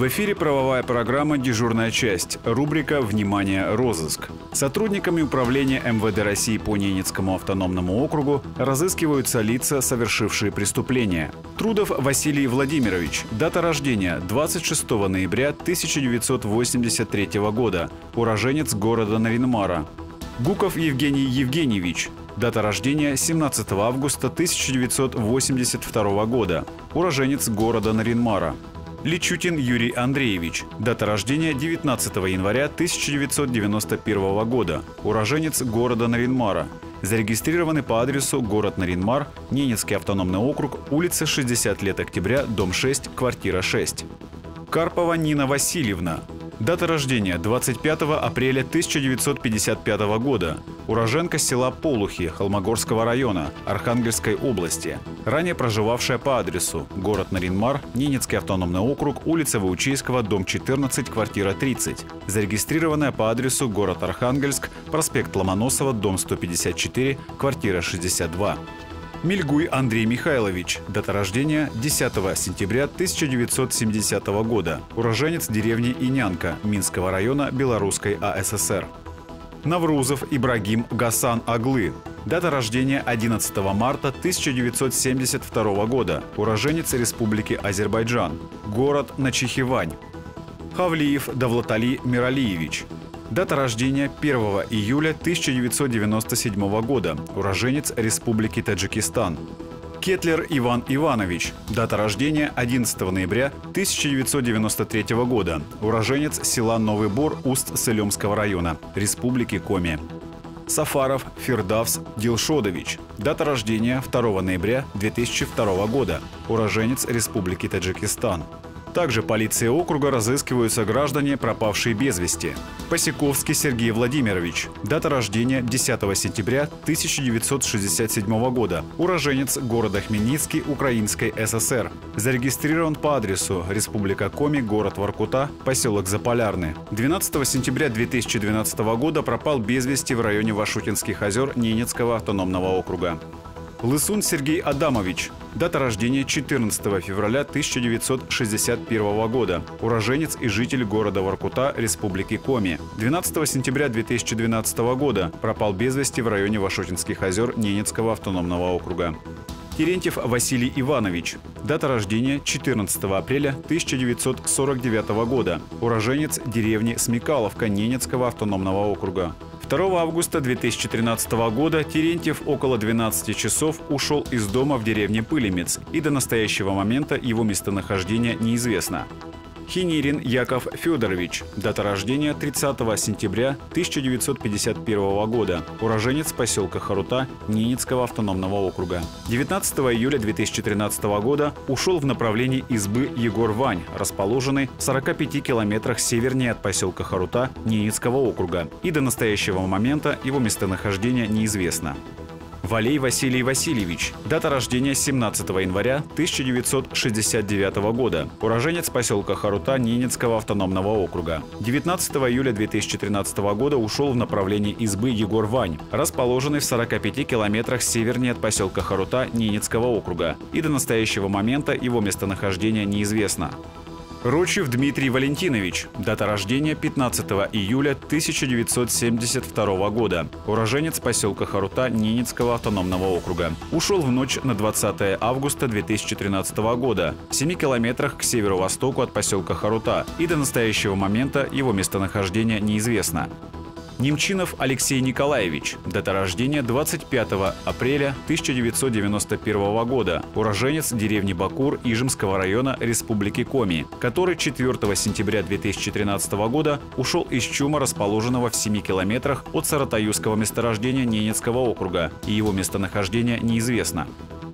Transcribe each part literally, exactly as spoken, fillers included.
В эфире правовая программа «Дежурная часть», рубрика «Внимание! Розыск». Сотрудниками управления эм вэ дэ России по Ненецкому автономному округу разыскиваются лица, совершившие преступления. Трудов Василий Владимирович. Дата рождения двадцать шестого ноября тысяча девятьсот восемьдесят третьего года. Уроженец города Нарьян-Мара. Гуков Евгений Евгеньевич. Дата рождения семнадцатого августа тысяча девятьсот восемьдесят второго года. Уроженец города Нарьян-Мара. Личутин Юрий Андреевич. Дата рождения девятнадцатого января тысяча девятьсот девяносто первого года. Уроженец города Нарьян-Мара. Зарегистрированы по адресу город Нарьян-Мар, Ненецкий автономный округ, улица шестьдесят лет октября, дом шесть, квартира шесть. Карпова Нина Васильевна. Дата рождения двадцать пятого апреля тысяча девятьсот пятьдесят пятого года. Уроженка села Полухи Холмогорского района Архангельской области. Ранее проживавшая по адресу город Нарьян-Мар, Ненецкий автономный округ, улица Ваучейского, дом четырнадцать, квартира тридцать. Зарегистрированная по адресу город Архангельск, проспект Ломоносова, дом сто пятьдесят четыре, квартира шестьдесят два. Мильгуй Андрей Михайлович. Дата рождения десятого сентября тысяча девятьсот семидесятого года. Уроженец деревни Инянка Минского района Белорусской а эс эс эр. Наврузов Ибрагим Гасан Аглы. Дата рождения одиннадцатого марта тысяча девятьсот семьдесят второго года. Уроженец Республики Азербайджан. Город Начихивань. Хавлиев Давлатали Миралиевич. Дата рождения первого июля тысяча девятьсот девяносто седьмого года. Уроженец Республики Таджикистан. Кетлер Иван Иванович. Дата рождения одиннадцатого ноября тысяча девятьсот девяносто третьего года. Уроженец села Новый Бор Усть-Сылемского района, Республики Коми. Сафаров Фирдавс Дилшодович. Дата рождения второго ноября две тысячи второго года. Уроженец Республики Таджикистан. Также полицией округа разыскиваются граждане, пропавшие без вести. Посяковский Сергей Владимирович. Дата рождения десятого сентября тысяча девятьсот шестьдесят седьмого года. Уроженец города Хмельницкий Украинской эс эс эр. Зарегистрирован по адресу Республика Коми, город Воркута, поселок Заполярный. двенадцатого сентября две тысячи двенадцатого года пропал без вести в районе Вашутинских озер Ненецкого автономного округа. Лысун Сергей Адамович. Дата рождения четырнадцатого февраля тысяча девятьсот шестьдесят первого года. Уроженец и житель города Воркута, Республики Коми. двенадцатого сентября две тысячи двенадцатого года пропал без вести в районе Вашутинских озер Ненецкого автономного округа. Терентьев Василий Иванович. Дата рождения четырнадцатого апреля тысяча девятьсот сорок девятого года. Уроженец деревни Смекаловка Ненецкого автономного округа. второго августа две тысячи тринадцатого года Терентьев около двенадцати часов ушел из дома в деревне Пылемец, и до настоящего момента его местонахождение неизвестно. Хинирин Яков Федорович. Дата рождения тридцатого сентября тысяча девятьсот пятьдесят первого года. Уроженец поселка Харута Ненецкого автономного округа. девятнадцатого июля две тысячи тринадцатого года ушел в направлении избы Егор-Вань, расположенной в сорока пяти километрах севернее от поселка Харута Ненецкого округа. И до настоящего момента его местонахождение неизвестно. Валей Василий Васильевич. Дата рождения семнадцатого января тысяча девятьсот шестьдесят девятого года. Уроженец поселка Харута Ненецкого автономного округа. девятнадцатого июля две тысячи тринадцатого года ушел в направлении избы Егор-Вань, расположенной в сорока пяти километрах севернее от поселка Харута Ненецкого округа. И до настоящего момента его местонахождение неизвестно. Рочев Дмитрий Валентинович. Дата рождения пятнадцатого июля тысяча девятьсот семьдесят второго года. Уроженец поселка Харута Ненецкого автономного округа. Ушел в ночь на двадцатое августа две тысячи тринадцатого года в семи километрах к северо-востоку от поселка Харута, и до настоящего момента его местонахождение неизвестно. Немчинов Алексей Николаевич. Дата рождения двадцать пятого апреля тысяча девятьсот девяносто первого года. Уроженец деревни Бакур Ижемского района Республики Коми, который четвёртого сентября две тысячи тринадцатого года ушел из чума, расположенного в семи километрах от Саратаюзского месторождения Ненецкого округа, и его местонахождение неизвестно.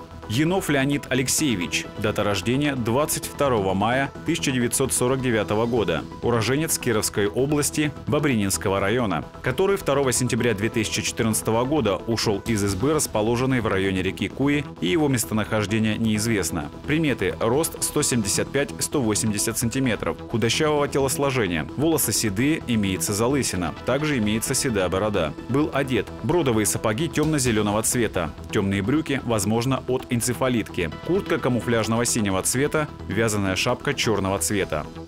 Янов Леонид Алексеевич. Дата рождения двадцать второго мая тысяча девятьсот сорок девятого года. Уроженец Кировской области Бобрининского района, который второго сентября две тысячи четырнадцатого года ушел из избы, расположенной в районе реки Куи, и его местонахождение неизвестно. Приметы: рост сто семьдесят пять — сто восемьдесят сантиметров, худощавого телосложения, волосы седые, имеется залысина, также имеется седая борода. Был одет: бродовые сапоги темно-зеленого цвета, темные брюки, возможно, от энцефалитки, куртка камуфляжного синего цвета, вязаная шапка черного цвета.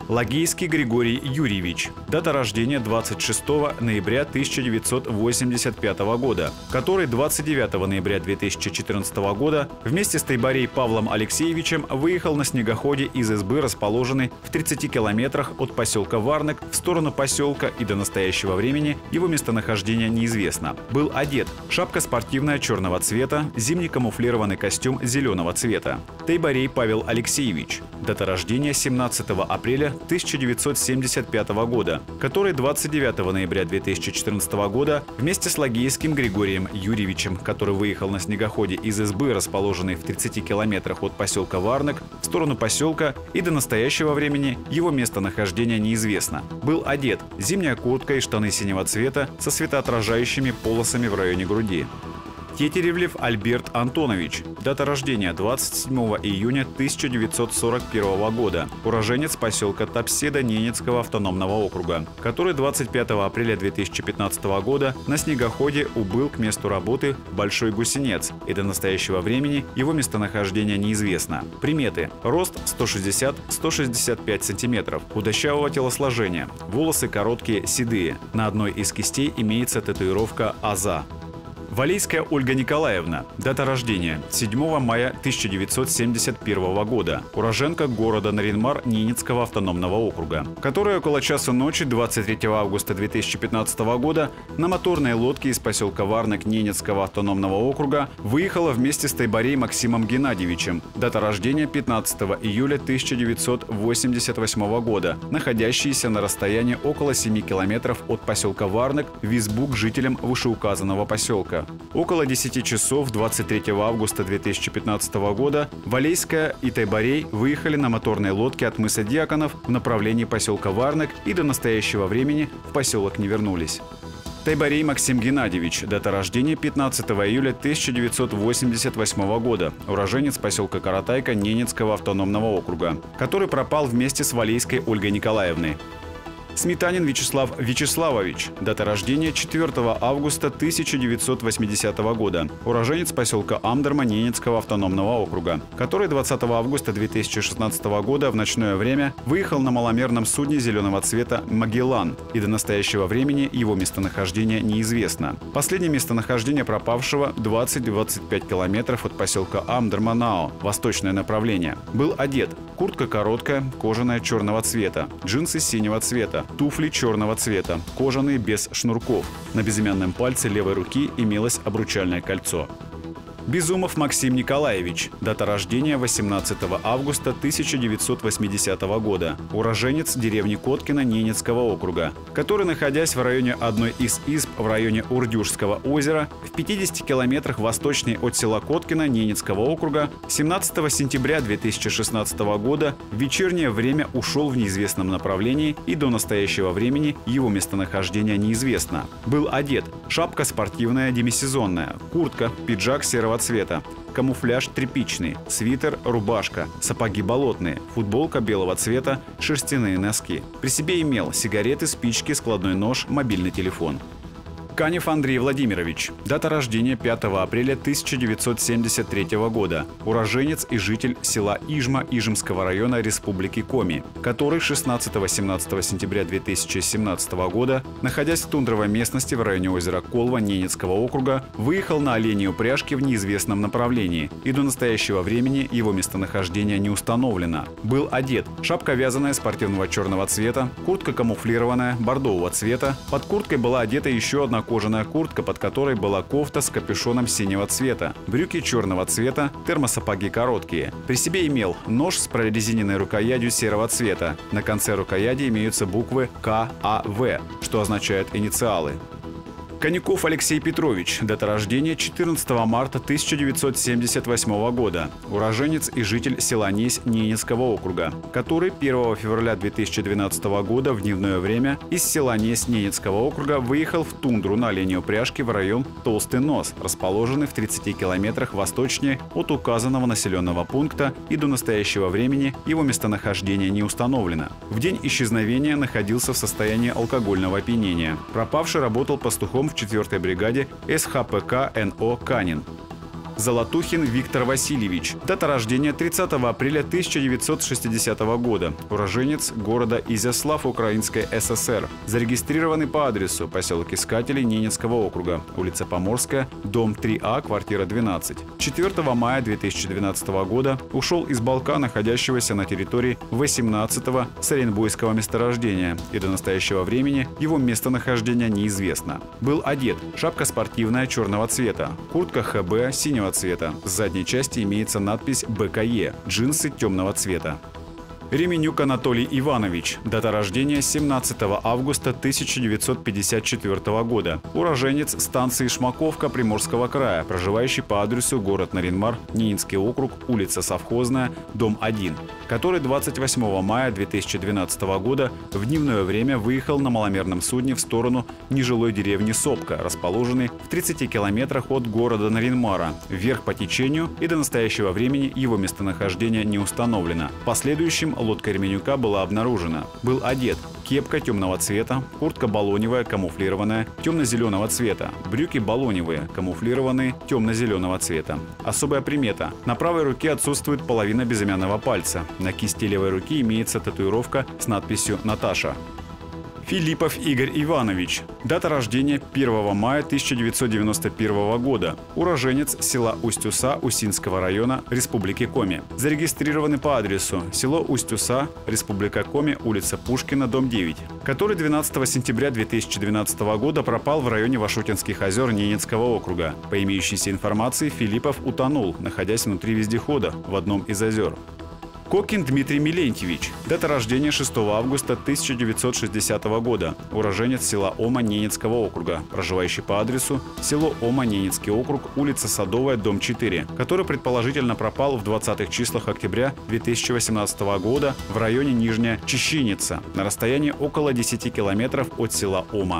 Лагийский Григорий Юрьевич. Дата рождения двадцать шестого ноября тысяча девятьсот восемьдесят пятого года, который двадцать девятого ноября две тысячи четырнадцатого года вместе с тайбарей Павлом Алексеевичем выехал на снегоходе из избы, расположенной в тридцати километрах от поселка Варнек в сторону поселка, и до настоящего времени его местонахождение неизвестно. Был одет: шапка спортивная черного цвета, зимний камуфлированный костюм зеленого цвета. Тайбарей Павел Алексеевич. Дата рождения семнадцатого апреля тысяча девятьсот семьдесят пятого года, который двадцать девятого ноября две тысячи четырнадцатого года вместе с Лагийским Григорием Юрьевичем, который выехал на снегоходе из избы, расположенной в тридцати километрах от поселка Варнек в сторону поселка, и до настоящего времени его местонахождение неизвестно. Был одет: зимняя куртка и штаны синего цвета со светоотражающими полосами в районе груди. Тетеревлев Альберт Антонович. Дата рождения двадцать седьмого июня тысяча девятьсот сорок первого года. Уроженец поселка Топседа Ненецкого автономного округа, который двадцать пятого апреля две тысячи пятнадцатого года на снегоходе убыл к месту работы Большой Гусенец, и до настоящего времени его местонахождение неизвестно. Приметы: рост сто шестьдесят — сто шестьдесят пять сантиметров, худощавого телосложения, волосы короткие, седые. На одной из кистей имеется татуировка «Аза». Валейская Ольга Николаевна. Дата рождения седьмого мая тысяча девятьсот семьдесят первого года. Уроженка города Наринмар Ненецкого автономного округа, которая около часа ночи двадцать третьего августа две тысячи пятнадцатого года на моторной лодке из поселка Варнек Ненецкого автономного округа выехала вместе с тайбарей Максимом Геннадьевичем. Дата рождения пятнадцатого июля тысяча девятьсот восемьдесят восьмого года, находящиеся на расстоянии около семи километров от поселка Варнек в избу к жителям вышеуказанного поселка. Около десяти часов двадцать третьего августа две тысячи пятнадцатого года Валейская и тайбарей выехали на моторной лодке от мыса Дьяконов в направлении поселка Варнек и до настоящего времени в поселок не вернулись. Тайбарей Максим Геннадьевич. Дата рождения пятнадцатого июля тысяча девятьсот восемьдесят восьмого года. Уроженец поселка Каратайка Ненецкого автономного округа, который пропал вместе с Валейской Ольгой Николаевной. Сметанин Вячеслав Вячеславович. Дата рождения четвёртого августа тысяча девятьсот восьмидесятого года. Уроженец поселка Амдерма Ненецкого автономного округа, который двадцатого августа две тысячи шестнадцатого года в ночное время выехал на маломерном судне зеленого цвета «Магеллан», и до настоящего времени его местонахождение неизвестно. Последнее местонахождение пропавшего – двадцать — двадцать пять километров от поселка Амдерма-Нао, восточное направление. Был одет: куртка короткая, кожаная черного цвета, джинсы синего цвета, туфли черного цвета, кожаные без шнурков. На безымянном пальце левой руки имелось обручальное кольцо. Безумов Максим Николаевич. Дата рождения восемнадцатого августа тысяча девятьсот восьмидесятого года. Уроженец деревни Коткино Ненецкого округа, который, находясь в районе одной из изб в районе Урдюжского озера, в пятидесяти километрах восточнее от села Коткино Ненецкого округа, семнадцатого сентября две тысячи шестнадцатого года в вечернее время ушел в неизвестном направлении, и до настоящего времени его местонахождение неизвестно. Был одет: шапка спортивная демисезонная, куртка, пиджак серого цвета, камуфляж тряпичный, свитер, рубашка, сапоги болотные, футболка белого цвета, шерстяные носки. При себе имел сигареты, спички, складной нож, мобильный телефон. Канев Андрей Владимирович. Дата рождения пятого апреля тысяча девятьсот семьдесят третьего года. Уроженец и житель села Ижма Ижемского района Республики Коми, который шестнадцатого — семнадцатого сентября две тысячи семнадцатого года, находясь в тундровой местности в районе озера Колва Ненецкого округа, выехал на оленей упряжке в неизвестном направлении, и до настоящего времени его местонахождение не установлено. Был одет: шапка вязаная спортивного черного цвета, куртка камуфлированная бордового цвета, под курткой была одета еще одна кожаная куртка, под которой была кофта с капюшоном синего цвета, брюки черного цвета, термосапоги короткие. При себе имел нож с прорезиненной рукоятью серого цвета. На конце рукояти имеются буквы К А В, что означает инициалы. Конюков Алексей Петрович. Дата рождения четырнадцатого марта тысяча девятьсот семьдесят восьмого года. Уроженец и житель села Несь Ненецкого округа, который первого февраля две тысячи двенадцатого года в дневное время из села Несь Ненецкого округа выехал в тундру на оленей упряжке в район Толстый Нос, расположенный в тридцати километрах восточнее от указанного населенного пункта, и до настоящего времени его местонахождение не установлено. В день исчезновения находился в состоянии алкогольного опьянения. Пропавший работал пастухом в четвёртой бригаде С Х П К Н О «Канин». Золотухин Виктор Васильевич. Дата рождения тридцатого апреля тысяча девятьсот шестидесятого года. Уроженец города Изяслав Украинской ССР. Зарегистрированный по адресу поселок Искателей Ненецкого округа, улица Поморская, дом три А, квартира двенадцать. четвёртого мая две тысячи двенадцатого года ушел из балка, находящегося на территории восемнадцатого Саренбойского месторождения, и до настоящего времени его местонахождение неизвестно. Был одет: шапка спортивная черного цвета, куртка Х Б синего цвета. С задней части имеется надпись Б К Е, джинсы темного цвета. Ременюк Анатолий Иванович. Дата рождения семнадцатого августа тысяча девятьсот пятьдесят четвёртого года. Уроженец станции Шмаковка Приморского края, проживающий по адресу город Нарьян-Мар, Ненецкий округ, улица Совхозная, дом один, который двадцать восьмого мая две тысячи двенадцатого года в дневное время выехал на маломерном судне в сторону нежилой деревни Сопка, расположенной в тридцати километрах от города Нарьян-Мара, вверх по течению, и до настоящего времени его местонахождение не установлено. В последующем лодка Ременюка была обнаружена. Был одет: кепка темного цвета, куртка балоневая, камуфлированная, темно-зеленого цвета, брюки балоневые, камуфлированные, темно-зеленого цвета. Особая примета: на правой руке отсутствует половина безымянного пальца. На кисти левой руки имеется татуировка с надписью «Наташа». Филиппов Игорь Иванович. Дата рождения первого мая тысяча девятьсот девяносто первого года. Уроженец села Усть-Уса Усинского района Республики Коми. Зарегистрированы по адресу: село Усть-Уса, Республика Коми, улица Пушкина, дом девять, который двенадцатого сентября две тысячи двенадцатого года пропал в районе Вашутинских озер Ненецкого округа. По имеющейся информации, Филиппов утонул, находясь внутри вездехода в одном из озер. Кокин Дмитрий Милентьевич. Дата рождения шестого августа тысяча девятьсот шестидесятого года. Уроженец села Ома Ненецкого округа, проживающий по адресу село Ома, Ненецкий округ, улица Садовая, дом четыре, который предположительно пропал в двадцатых числах октября две тысячи восемнадцатого года в районе Нижняя Чищиница, на расстоянии около десяти километров от села Ома.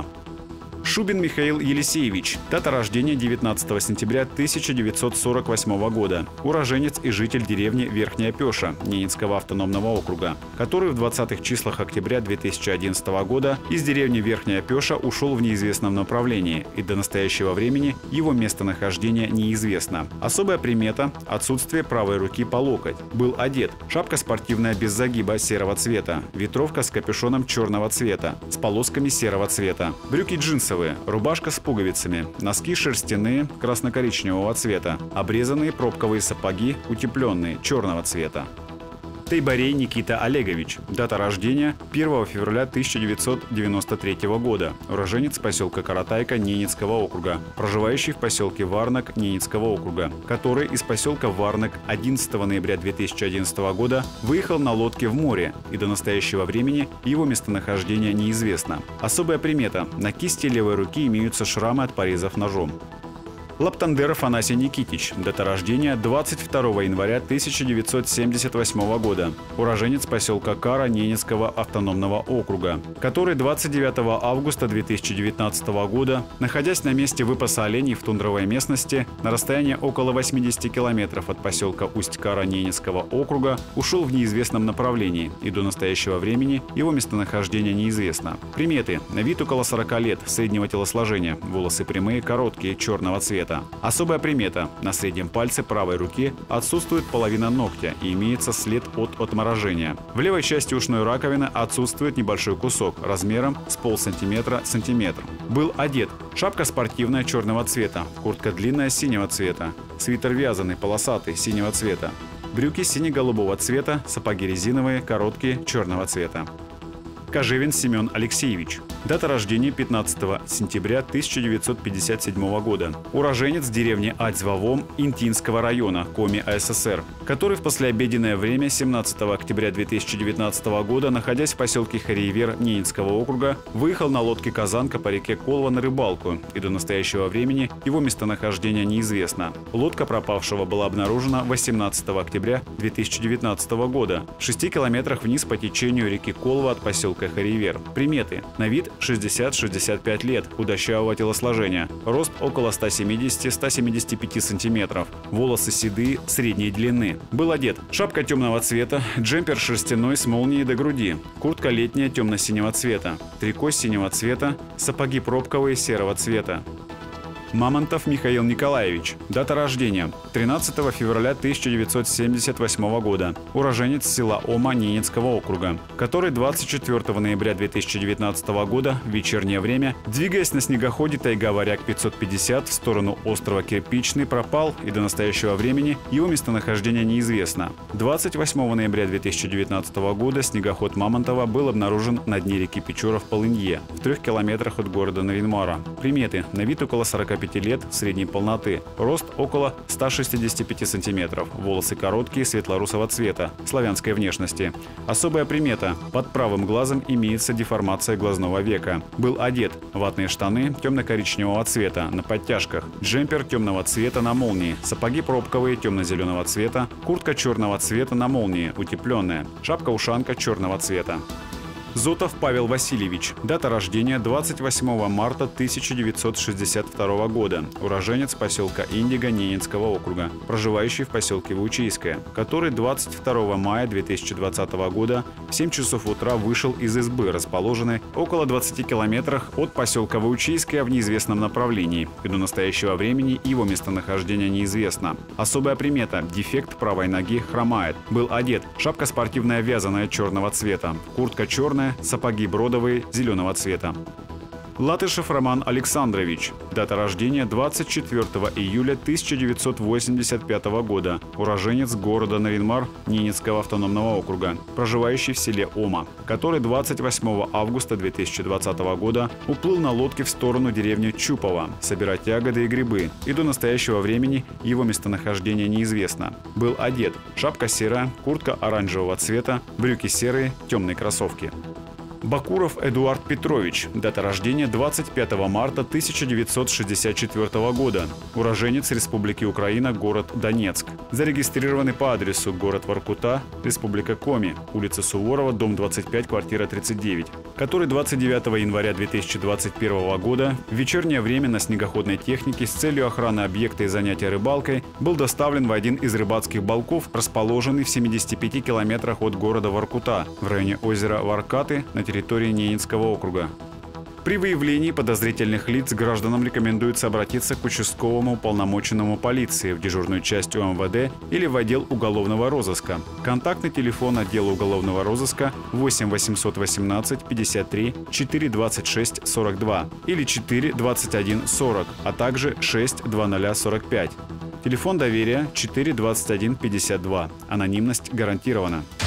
Шубин Михаил Елисеевич. Дата рождения девятнадцатого сентября тысяча девятьсот сорок восьмого года. Уроженец и житель деревни Верхняя Пеша Ненецкого автономного округа, который в двадцатых числах октября две тысячи одиннадцатого года из деревни Верхняя Пеша ушел в неизвестном направлении, и до настоящего времени его местонахождение неизвестно. Особая примета – отсутствие правой руки по локоть. Был одет: шапка спортивная без загиба серого цвета, ветровка с капюшоном черного цвета, с полосками серого цвета, брюки джинсовые, рубашка с пуговицами, носки шерстяные красно-коричневого цвета, обрезанные пробковые сапоги утепленные черного цвета. Тейбарей Никита Олегович. Дата рождения первого февраля тысяча девятьсот девяносто третьего года. Уроженец поселка Каратайка Ненецкого округа, проживающий в поселке Варнак Ненецкого округа, который из поселка Варнак одиннадцатого ноября две тысячи одиннадцатого года выехал на лодке в море, и до настоящего времени его местонахождение неизвестно. Особая примета: на кисти левой руки имеются шрамы от порезов ножом. Лаптандер Афанасий Никитич. Дата рождения двадцать второго января тысяча девятьсот семьдесят восьмого года. Уроженец поселка Кара Ненецкого автономного округа, который двадцать девятого августа две тысячи девятнадцатого года, находясь на месте выпаса оленей в тундровой местности на расстоянии около восьмидесяти километров от поселка Усть-Кара Ненецкого округа, ушел в неизвестном направлении, и до настоящего времени его местонахождение неизвестно. Приметы: на вид около сорока лет, среднего телосложения, волосы прямые, короткие, черного цвета. Особая примета: на среднем пальце правой руки отсутствует половина ногтя и имеется след от отморожения. В левой части ушной раковины отсутствует небольшой кусок размером с полсантиметра сантиметр. Был одет: шапка спортивная черного цвета, куртка длинная синего цвета, свитер вязаный полосатый синего цвета, брюки сине-голубого цвета, сапоги резиновые, короткие, черного цвета. Кожевин Семен Алексеевич. Дата рождения пятнадцатого сентября тысяча девятьсот пятьдесят седьмого года. Уроженец деревни Ать-Вавом Интинского района Коми АССР, который в послеобеденное время семнадцатого октября две тысячи девятнадцатого года, находясь в поселке Хариевер Ненецкого округа, выехал на лодке «Казанка» по реке Колва на рыбалку, и до настоящего времени его местонахождение неизвестно. Лодка пропавшего была обнаружена восемнадцатого октября две тысячи девятнадцатого года в шести километрах вниз по течению реки Колва от поселка Хариевер. Приметы: на вид шестьдесят — шестьдесят пять лет, худощавого телосложения, рост около ста семидесяти — ста семидесяти пяти сантиметров, волосы седые, средней длины. Был одет: шапка темного цвета, джемпер шерстяной с молнией до груди, куртка летняя темно-синего цвета, трико синего цвета, сапоги пробковые серого цвета. Мамонтов Михаил Николаевич. Дата рождения – тринадцатого февраля тысяча девятьсот семьдесят восьмого года. Уроженец села Ома Ненецкого округа, который двадцать четвёртого ноября две тысячи девятнадцатого года в вечернее время, двигаясь на снегоходе Тайга-Варяг пятьсот пятьдесят в сторону острова Кирпичный, пропал, и до настоящего времени его местонахождение неизвестно. двадцать восьмого ноября две тысячи девятнадцатого года снегоход Мамонтова был обнаружен на дне реки Печора в Полынье, в трех километрах от города Наринмара. Приметы: на вид около сорока пяти лет, средней полноты, рост около ста шестидесяти пяти сантиметров, волосы короткие, светло-русого цвета, славянской внешности. Особая примета: под правым глазом имеется деформация глазного века. Был одет: ватные штаны темно-коричневого цвета на подтяжках, джемпер темного цвета на молнии, сапоги пробковые темно-зеленого цвета, куртка черного цвета на молнии, утепленная, шапка-ушанка черного цвета. Зотов Павел Васильевич. Дата рождения – двадцать восьмого марта тысяча девятьсот шестьдесят второго года. Уроженец поселка Индиго Ненецкого округа, проживающий в поселке Ваучийское, который двадцать второго мая две тысячи двадцатого года в семь часов утра вышел из избы, расположенной около двадцати километрах от поселка Ваучийское в неизвестном направлении. И до настоящего времени его местонахождение неизвестно. Особая примета – дефект правой ноги, хромает. Был одет: шапка спортивная вязаная черного цвета, куртка черная, сапоги бродовые зеленого цвета. Латышев Роман Александрович. Дата рождения – двадцать четвёртого июля тысяча девятьсот восемьдесят пятого года. Уроженец города Наринмар Ненецкого автономного округа, проживающий в селе Ома, который двадцать восьмого августа две тысячи двадцатого года уплыл на лодке в сторону деревни Чупово собирать ягоды и грибы, и до настоящего времени его местонахождение неизвестно. Был одет: шапка серая, куртка оранжевого цвета, брюки серые, темные кроссовки. Бакуров Эдуард Петрович. Дата рождения – двадцать пятого марта тысяча девятьсот шестьдесят четвёртого года. Уроженец Республики Украина, город Донецк. Зарегистрированный по адресу: город Воркута, Республика Коми, улица Суворова, дом двадцать пять, квартира тридцать девять. Который двадцать девятого января две тысячи двадцать первого года в вечернее время на снегоходной технике с целью охраны объекта и занятия рыбалкой был доставлен в один из рыбацких балков, расположенный в семидесяти пяти километрах от города Воркута, в районе озера Варкаты на территории Ненецкого округа. При выявлении подозрительных лиц гражданам рекомендуется обратиться к участковому уполномоченному полиции, в дежурную часть УМВД или в отдел уголовного розыска. Контактный телефон отдела уголовного розыска восемь восемьсот восемнадцать пятьдесят три четыреста двадцать шесть сорок два или четыреста двадцать один сорок, а также шесть двадцать сорок пять. Телефон доверия четыреста двадцать один пятьдесят два. Анонимность гарантирована.